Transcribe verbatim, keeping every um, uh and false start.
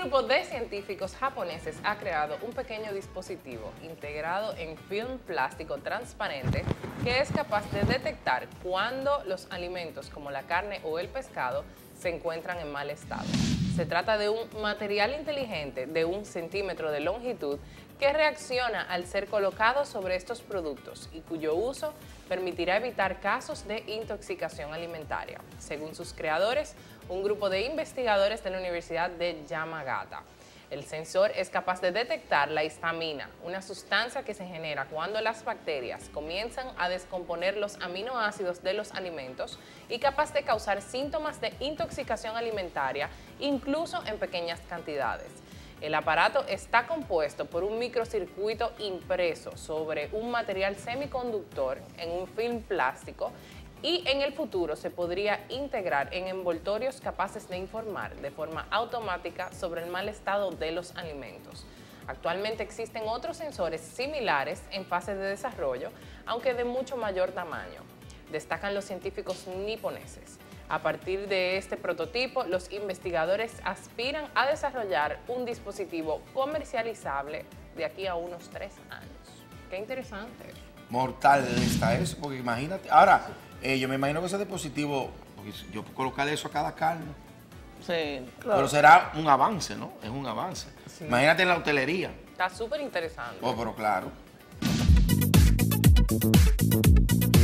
grupo de científicos japoneses ha creado un pequeño dispositivo integrado en film plástico transparente que es capaz de detectar cuando los alimentos como la carne o el pescado se encuentran en mal estado. Se trata de un material inteligente de un centímetro de longitud que reacciona al ser colocado sobre estos productos y cuyo uso permitirá evitar casos de intoxicación alimentaria, según sus creadores, un grupo de investigadores de la Universidad de Yamagata. El sensor es capaz de detectar la histamina, una sustancia que se genera cuando las bacterias comienzan a descomponer los aminoácidos de los alimentos y capaz de causar síntomas de intoxicación alimentaria, incluso en pequeñas cantidades. El aparato está compuesto por un microcircuito impreso sobre un material semiconductor en un film plástico y en el futuro se podría integrar en envoltorios capaces de informar de forma automática sobre el mal estado de los alimentos. Actualmente existen otros sensores similares en fase de desarrollo, aunque de mucho mayor tamaño, destacan los científicos niponeses. A partir de este prototipo, los investigadores aspiran a desarrollar un dispositivo comercializable de aquí a unos tres años. ¡Qué interesante! Mortal está eso, porque imagínate. Ahora, eh, yo me imagino que ese dispositivo, porque yo colocarle eso a cada carne. Sí, claro. Pero será un avance, ¿no? Es un avance. Sí. Imagínate en la hotelería. Está súper interesante. Oh, pero claro.